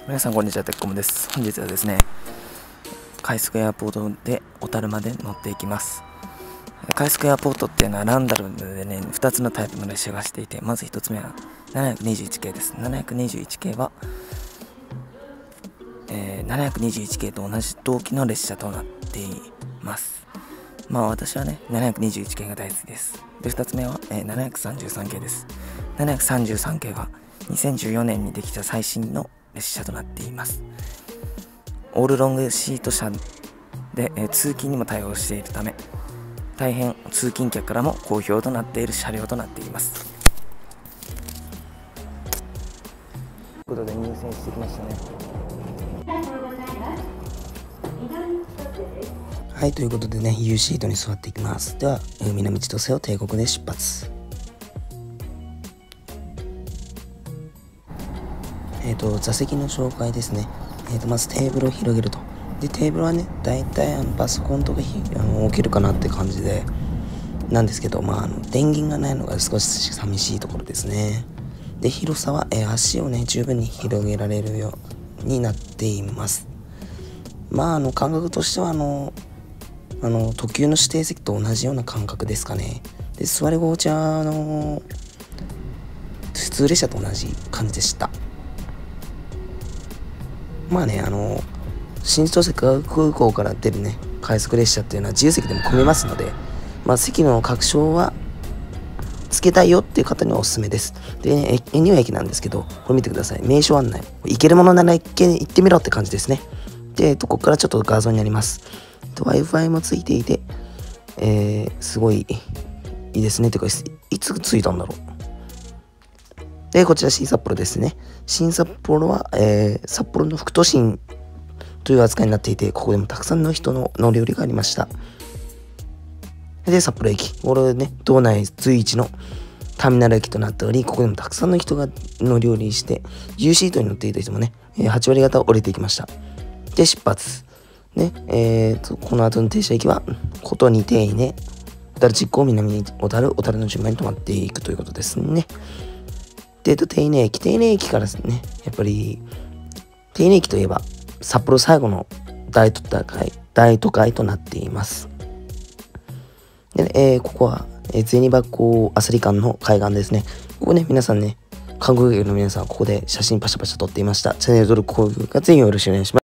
皆さんこんにちは、てっこむです。本日はですね、カイスクエアポートで小樽まで乗っていきます。カイスクエアポートっていうのはランダムでね、2つのタイプの列車がしていて、まず1つ目は721系です。721系は、721系と同じ同期の列車となっています。まあ私はね、721系が大好きです。で、2つ目は、733系です。733系は2014年にできた最新の列車となっています。オールロングシート車で、通勤にも対応しているため、大変通勤客からも好評となっている車両となっています。ということで入線してきましたね。はい、ということでね、U シートに座っていきます。では、海の道と瀬を帝国で出発。座席の紹介ですね。まずテーブルを広げると。で、テーブルはね、だいたいパソコンとか置けるかなって感じで、なんですけど、電源がないのが少し寂しいところですね。で、広さは、足をね、十分に広げられるようになっています。感覚としては、特急の指定席と同じような感覚ですかね。で、座り心地は、普通列車と同じ感じでした。新千歳空港から出るね、快速列車っていうのは自由席でも混めますので、席の確証はつけたいよっていう方にはおすすめです。で、ね、恵庭駅なんですけど、これ見てください。名所案内。行けるものなら行ってみろって感じですね。で、ここからちょっと画像になります。Wi-Fi もついていて、すごいいいですね。てか、いつついたんだろう。で、こちら新札幌ですね。新札幌は、札幌の副都心という扱いになっていて、ここでもたくさんの人の乗り降りがありました。で、札幌駅。これね、道内随一のターミナル駅となっており、ここでもたくさんの人が乗り降りして、U シートに乗っていた人もね、8割方降りていきました。で、出発。ね、この後の停車駅は、ことにていね、小樽実行南に小樽の順番に止まっていくということですね。で、手稲駅からですね、やっぱり、手稲駅といえば、札幌最後の大都会となっています。で、ここは、銭箱アサリ館の海岸ですね。ここね、皆さんね、観光客の皆さん、ここで写真パシャパシャ撮っていました。チャンネル登録、高評価、ぜひよろしくお願いします。